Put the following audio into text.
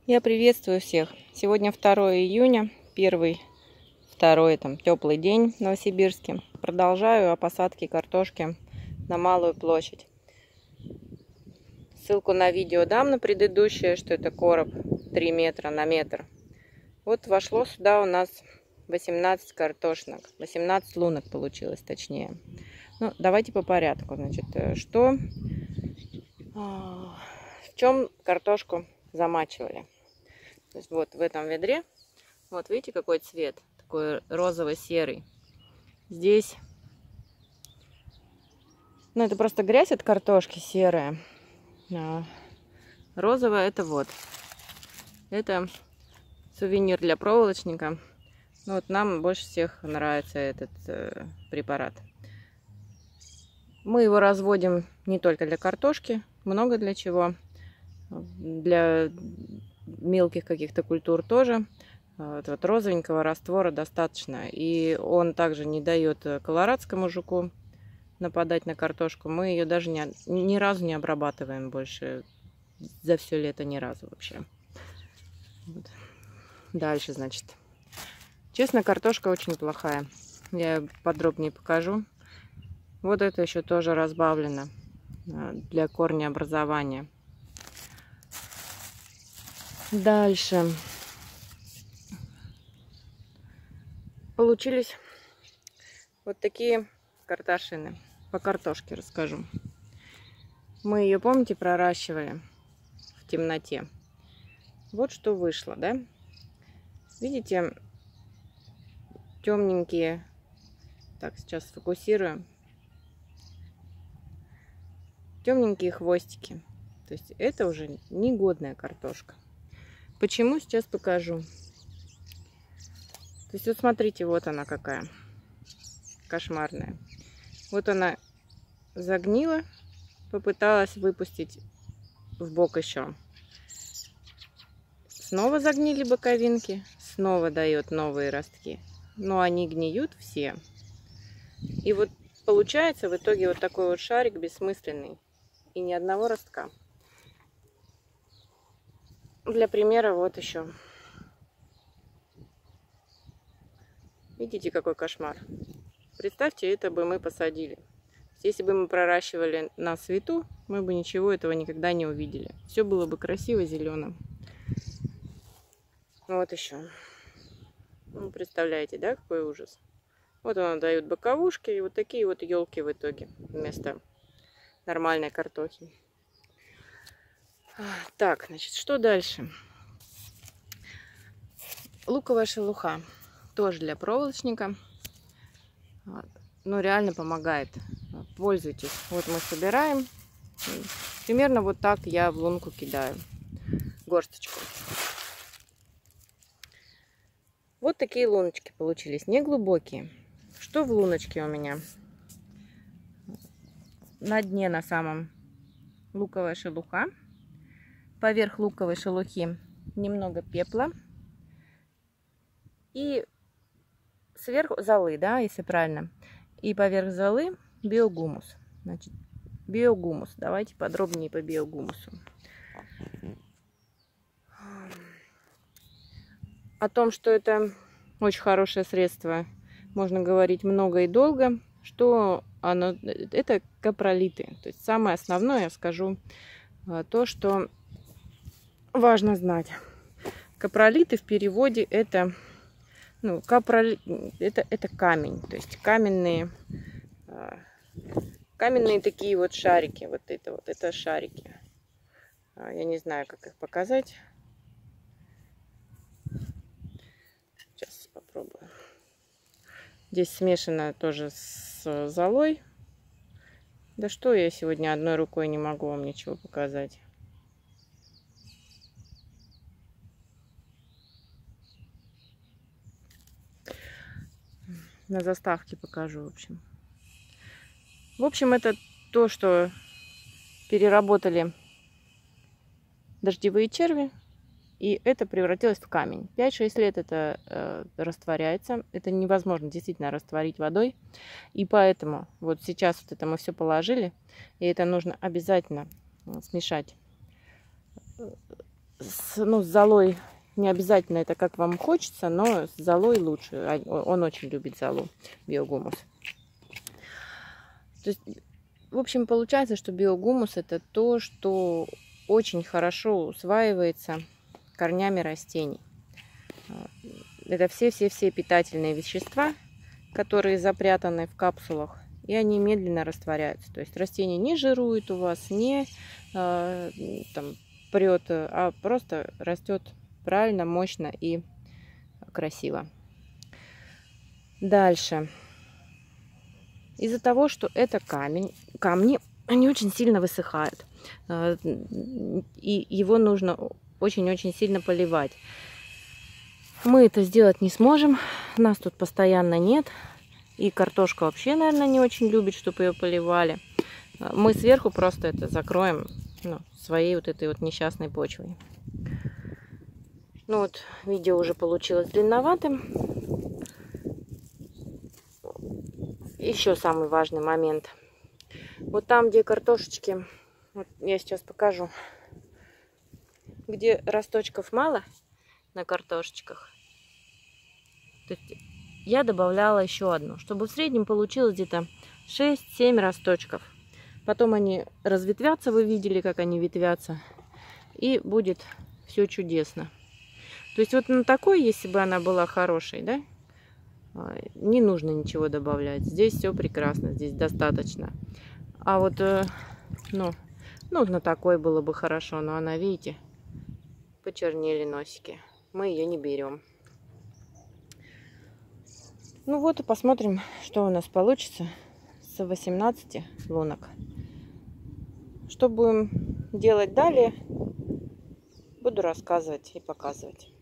Я приветствую всех. Сегодня 2 июня, второй теплый день в Новосибирске. Продолжаю о посадке картошки на Малую площадь. Ссылку на видео дам на предыдущее, что это короб 3 метра на метр. Вот вошло сюда у нас 18 картошинок, 18 лунок получилось точнее. Ну, давайте по порядку. Значит, в чем картошку замачивали? То есть вот в этом ведре, вот видите, какой цвет, такой розово-серый. Здесь, ну это просто грязь от картошки серая. Розовая это сувенир для проволочника. Ну, вот нам больше всех нравится этот препарат. Мы его разводим не только для картошки, много для чего. Для мелких каких-то культур тоже. Вот розовенького раствора достаточно. И он также не дает колорадскому жуку нападать на картошку. Мы ее даже ни разу не обрабатываем больше. За все лето ни разу вообще. Вот. Дальше, значит. Честно, картошка очень плохая. Я подробнее покажу. Вот это еще тоже разбавлено для корнеобразования. Дальше. Получились вот такие картошины. По картошке расскажу. Мы ее, помните, проращивали в темноте. Вот что вышло, да? Видите, темненькие. Так, сейчас сфокусируем. Темненькие хвостики. То есть это уже негодная картошка. Почему? Сейчас покажу. То есть вот смотрите, вот она какая кошмарная. Вот она загнила, попыталась выпустить в бок еще. Снова загнили боковинки, снова дает новые ростки. Но они гниют все. И вот получается в итоге вот такой вот шарик бессмысленный. И ни одного ростка. Для примера вот еще. Видите, какой кошмар? Представьте, это бы мы посадили. Если бы мы проращивали на свету, мы бы ничего этого никогда не увидели. Все было бы красиво зеленым. Вот еще. Ну, представляете, да, какой ужас? Вот она дает боковушки и вот такие вот елки в итоге вместо нормальной картохи. Так, значит, что дальше? Луковая шелуха. Тоже для проволочника. Ну, реально помогает. Пользуйтесь. Вот мы собираем. Примерно вот так я в лунку кидаю. Горсточку. Вот такие луночки получились. Не глубокие. Что в луночке у меня? На дне на самом луковая шелуха. Поверх луковой шелухи немного пепла. И сверху золы, да, если правильно. И поверх золы биогумус. Значит, биогумус. Давайте подробнее по биогумусу. О том, что это очень хорошее средство, можно говорить много и долго. Что оно? Это капролиты. То есть самое основное я скажу то, что важно знать. Капролиты в переводе это, ну, это камень. То есть каменные такие вот шарики. Вот это шарики. Я не знаю, как их показать. Сейчас попробую. Здесь смешано тоже с золой. Да что я сегодня одной рукой не могу вам ничего показать. На заставке покажу, в общем. В общем, это то, что переработали дождевые черви. И это превратилось в камень. 5-6 лет это растворяется. Это невозможно действительно растворить водой. И поэтому вот сейчас вот это мы все положили. И это нужно обязательно смешать с золой не обязательно это как вам хочется, но с золой лучше. Он очень любит золу, биогумус. То есть, в общем, получается, что биогумус это то, что очень хорошо усваивается корнями растений. Это все питательные вещества, которые запрятаны в капсулах, и они медленно растворяются. То есть растение не жирует у вас, не прет, а просто растет правильно, мощно и красиво. Дальше. Из-за того, что это камни, они очень сильно высыхают. И его нужно очень-очень сильно поливать. Мы это сделать не сможем. Нас тут постоянно нет. И картошка вообще, наверное, не очень любит, чтобы ее поливали. Мы сверху просто это закроем своей вот этой вот несчастной почвой. Ну вот, видео уже получилось длинноватым. Еще самый важный момент. Вот там, где картошечки, вот я сейчас покажу, где росточков мало на картошечках, то есть я добавляла еще одну, чтобы в среднем получилось где-то 6-7 росточков. Потом они разветвятся, вы видели, как они ветвятся, и будет все чудесно. То есть вот на такой, если бы она была хорошей, да, не нужно ничего добавлять. Здесь все прекрасно, здесь достаточно. А вот, на такой было бы хорошо, но она, видите, почернели носики. Мы ее не берем. Ну вот и посмотрим, что у нас получится с 18 лунок. Что будем делать далее, буду рассказывать и показывать.